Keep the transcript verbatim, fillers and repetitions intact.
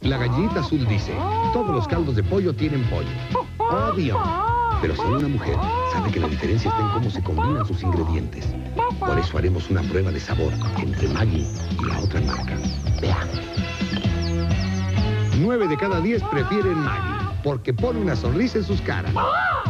La gallinita azul dice, todos los caldos de pollo tienen pollo. Obvio. Pero solo una mujer sabe que la diferencia está en cómo se combinan sus ingredientes. Por eso haremos una prueba de sabor entre Maggi y la otra marca. Veamos. Nueve de cada diez prefieren Maggi, porque pone una sonrisa en sus caras.